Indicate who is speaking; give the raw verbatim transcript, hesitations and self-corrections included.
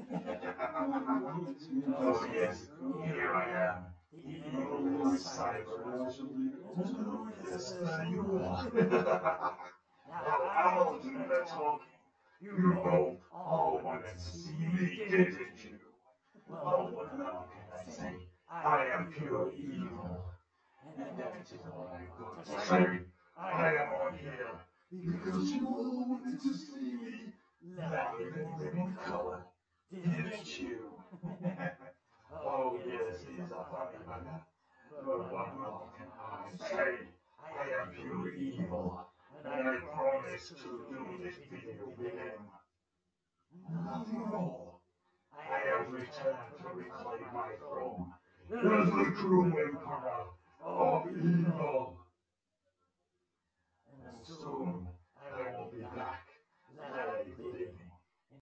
Speaker 1: Oh yes, here I am, the evil cyber. Oh yes, there you are. Now I'll do the talking. You both all wanted to see me, didn't you? Well, what now can I say? I am pure evil. And that is all I've got to say. I am on here because you all wanted to see me live in living color, didn't you? Oh yes, he's a funny bugger. But what more can I say? I am pure evil, and I promise to do this video with him. Nothing more. I have returned to reclaim my throne as the true emperor of evil.